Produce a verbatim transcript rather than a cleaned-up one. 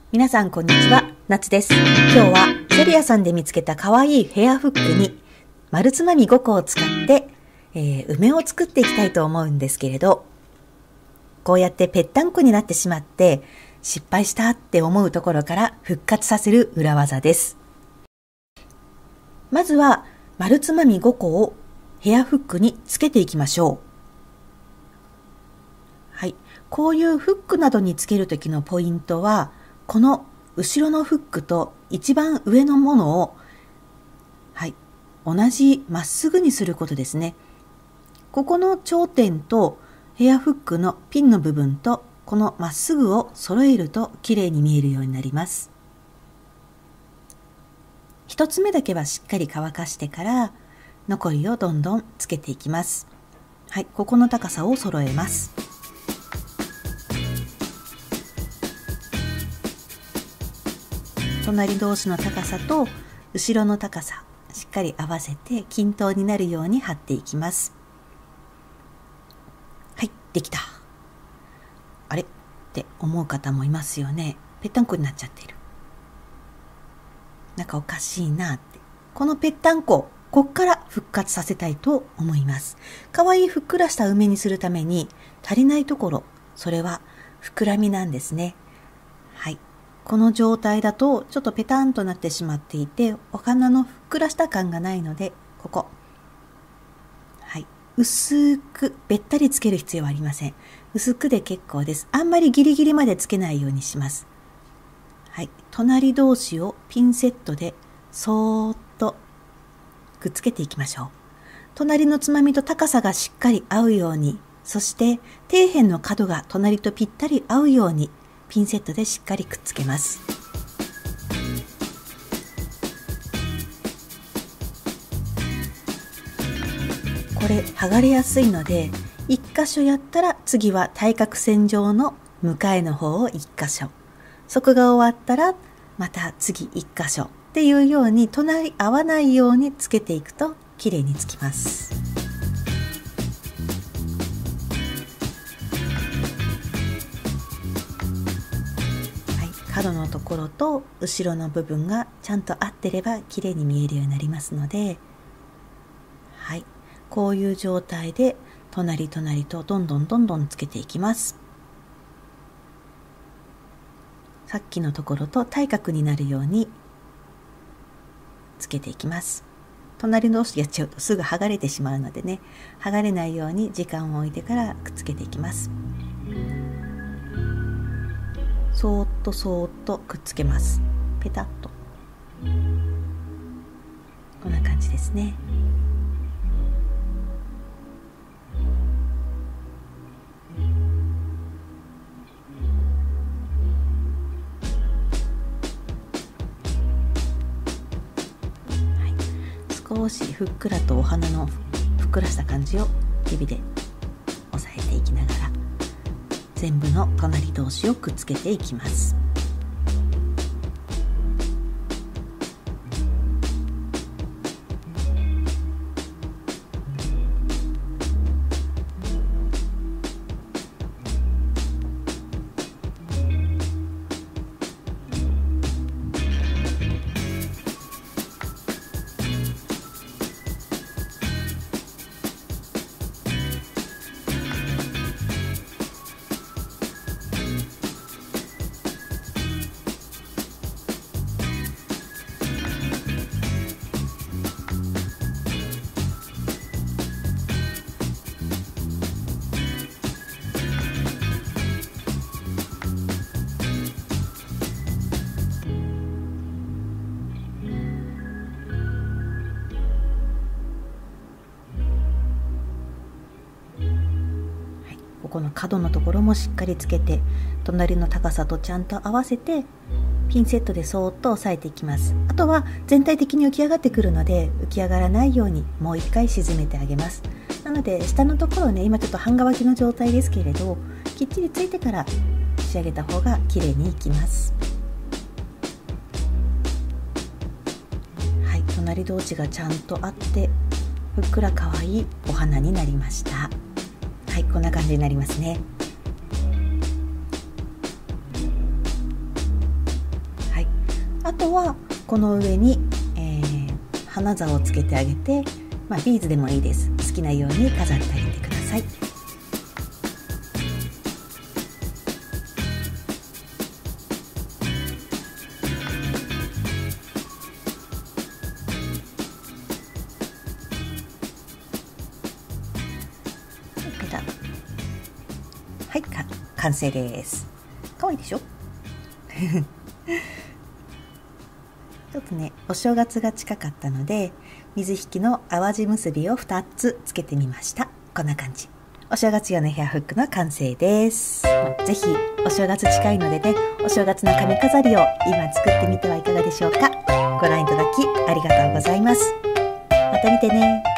皆さんこんにちは、夏です。今日はセリアさんで見つけた可愛いヘアフックに丸つまみごこを使って、えー、梅を作っていきたいと思うんですけれど、こうやってぺったんこになってしまって失敗したって思うところから復活させる裏技です。まずは丸つまみごこをヘアフックにつけていきましょう。はい、こういうフックなどにつけるときのポイントは、この後ろのフックと一番上のものを、はい、同じまっすぐにすることですね。ここの頂点とヘアフックのピンの部分とこのまっすぐを揃えると綺麗に見えるようになります。一つ目だけはしっかり乾かしてから残りをどんどんつけていきます。はい、ここの高さを揃えます。隣同士の高さと後ろの高さしっかり合わせて均等になるように貼っていきます。はい、できた。あれって思う方もいますよね。ぺったんこになっちゃっている。なんかおかしいなって。このぺったんこ、こっから復活させたいと思います。かわいいふっくらした梅にするために足りないところ、それは膨らみなんですね。はい。この状態だとちょっとペタンとなってしまっていて、お花のふっくらした感がないので、ここ、はい、薄くべったりつける必要はありません。薄くで結構です。あんまりギリギリまでつけないようにします。はい、隣同士をピンセットでそーっとくっつけていきましょう。隣のつまみと高さがしっかり合うように、そして底辺の角が隣とぴったり合うようにピンセットでしっかりくっつけます。これ剥がれやすいので、一箇所やったら次は対角線上の向かいの方を一箇所、そこが終わったらまた次一箇所っていうように隣り合わないようにつけていくときれいにつきます。角のところと後ろの部分がちゃんと合ってれば綺麗に見えるようになりますので、はい、こういう状態で隣隣とどんどんどんどんつけていきます。さっきのところと対角になるようにつけていきます。隣同士やっちゃうとすぐ剥がれてしまうのでね、剥がれないように時間を置いてからくっつけていきます。そーっとそーっとくっつけます。ペタッと、こんな感じですね。はい、少しふっくらとお花のふっくらした感じを指で押さえていきながら全部の隣同士をくっつけていきます。ここの角のところもしっかりつけて、隣の高さとちゃんと合わせてピンセットでそーっと押さえていきます。あとは全体的に浮き上がってくるので、浮き上がらないようにもう一回沈めてあげます。なので下のところね、今ちょっと半乾きの状態ですけれど、きっちりついてから仕上げた方が綺麗にいきます。はい、隣同士がちゃんと合ってふっくら可愛いお花になりました。はい、こんな感じになりますね。 とはこの上に、えー、花座をつけてあげて、まあ、ビーズでもいいです。好きなように飾ってあげてください。ペタッ。はい、か完成です。かわいいでしょちょっとね、お正月が近かったので、水引の淡路結びをふたつつけてみました。こんな感じ。お正月用のヘアフックの完成です。ぜひお正月近いのでね、お正月の髪飾りを今作ってみてはいかがでしょうか。ご覧いただきありがとうございます。また見てね。